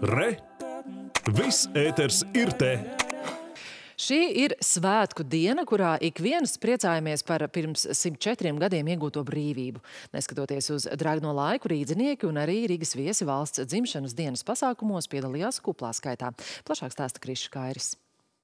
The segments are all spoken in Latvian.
Re! Viss ēters ir te! Šī ir svētku diena, kurā ik viens priecājamies par pirms 104 gadiem iegūto brīvību. Neskatoties uz dragno laiku, rīdzinieki un arī Rīgas viesi valsts dzimšanas dienas pasākumos piedalījās kuplā skaitā. Plašāk stāsta Krišs Kairis.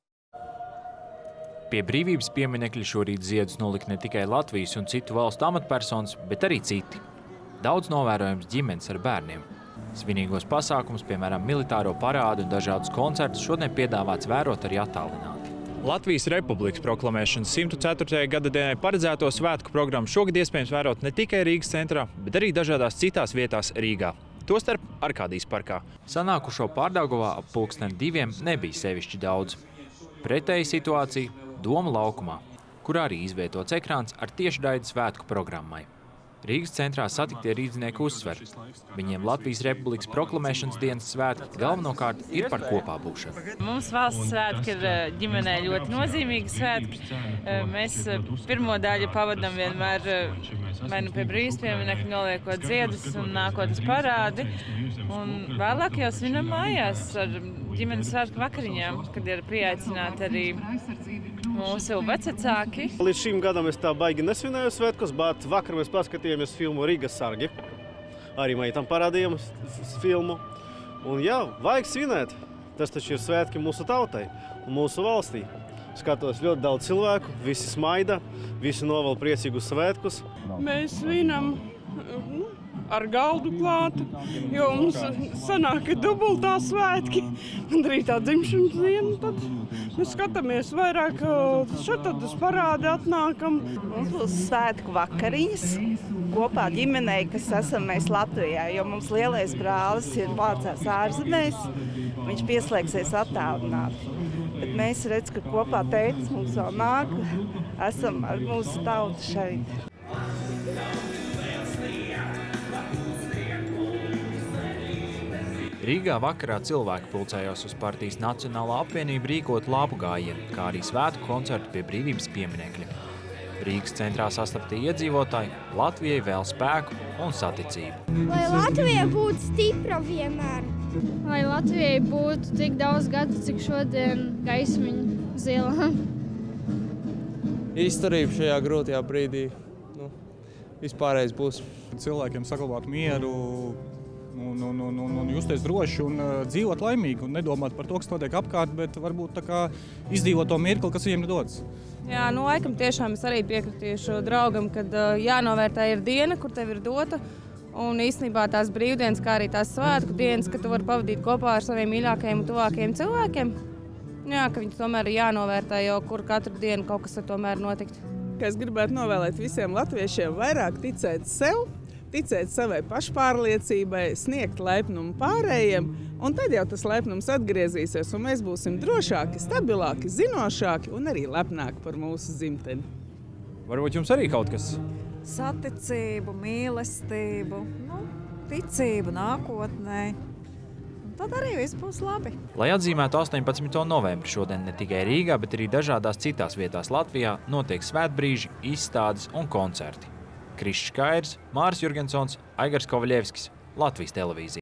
Pie brīvības pieminekļa šorīt ziedus nolika ne tikai Latvijas un citu valstu amatpersonas, bet arī citi. Daudz novērojams ģimenes ar bērniem. Svinīgos pasākumus, piemēram, militāro parādu un dažādus koncertus, šodien piedāvāts vērot arī attālināti. Latvijas Republikas proklamēšanas 104. gada dienai paredzēto svētku programmu šogad iespējams vērot ne tikai Rīgas centrā, bet arī dažādās citās vietās Rīgā. Tostarp Arkādijas parkā. Sanākušo Pārdaugavā ap 2:00 nebija sevišķi daudz. Pretēji situācija Doma laukumā, kur arī izvietots ekrāns ar tiešraidi svētku programmai. Rīgas centrā satiktie rīdzinieki uzsver. Viņiem Latvijas Republikas proklamēšanas dienas svētki galvenokārt ir par kopā būšanu. Mums valsts svētki ir ģimenē ļoti nozīmīgi svētki. Mēs pirmo daļu pavadam vienmēr vai nu pie brīvības pieminekļa noliekot ziedus un nākot uz parādi. Un vēlāk jau svinam mājās ar ģimenes svētku vakariņām, kad ir pieaicināti arī mūsu vecvecāki. Līdz šim gadam es tā baigi nesvinēju svētkos, bet vakar mēs paskatījāmies filmu Rīgas sargi. Arī meitam parādījām filmu. Un jā, vajag svinēt. Tas taču ir svētki mūsu tautai un mūsu valstī. Skatos ļoti daudz cilvēku, visi smaida, visi novēl priecīgus svētkus. Mēs svinam ar galdu klātu, jo mums sanāk dubultā svētki. Un arī tā dzimšanas diena, tad mēs skatāmies vairāk, šeit tad uz parādi atnākam. Mums būs svētku vakariņas kopā ģimenei, kas esam mēs Latvijā, jo mums lielais brālis ir mācās ārzemēs, viņš pieslēgsies attālināti. Bet mēs redz, ka kopā tētis mums vēl nāk, esam ar mūsu tautu šeit. Rīgā vakarā cilvēki pulcējās uz partijas Nacionālā apvienība rīkot labu gājienu, kā arī svētku koncertu pie brīvības pieminekļa. Rīgas centrā sastaptie iedzīvotāji Latvijai vēl spēku un saticību. Lai Latvija būtu stipra vienmēr. Lai Latvijai būtu tik daudz gadu, cik šodien gaismiņa zila. Izturība šajā grūtajā brīdī. Vispārējais būs. Cilvēkiem saglabāt mieru, un justies droši un dzīvot laimīgi un nedomāt par to, kas notiek apkārt, bet varbūt tā kā izdzīvot to mirkli, kas viņiem ir dots. Jā, laikam tiešām es arī piekritīšu draugam, kad jānovērtē ir diena, kur tev ir dota. Un īstenībā tās brīvdienas, kā arī tās svētku dienas, ka tu vari pavadīt kopā ar saviem mīļākajiem un tuvākajiem cilvēkiem. Jā, ka viņus tomēr ir jānovērtē, jo kur katru dienu kaut kas var tomēr notikt. Es gribētu novēlēt visiem latviešiem vairāk ticēt sev, ticēt savai pašpārliecībai, sniegt laipnumu pārējiem, un tad jau tas laipnums atgriezīsies, un mēs būsim drošāki, stabilāki, zinošāki un arī lepnāki par mūsu dzimteni. Varbūt jums arī kaut kas? Saticību, mīlestību, ticību nākotnē. Tad arī viss būs labi. Lai atzīmētu 18. novembri šodien ne tikai Rīgā, bet arī dažādās citās vietās Latvijā notiek svētbrīži, izstādes un koncerti. Krišs Kairis, Māris Jurgensons, Aigars Kovaļevskis, Latvijas televīzija.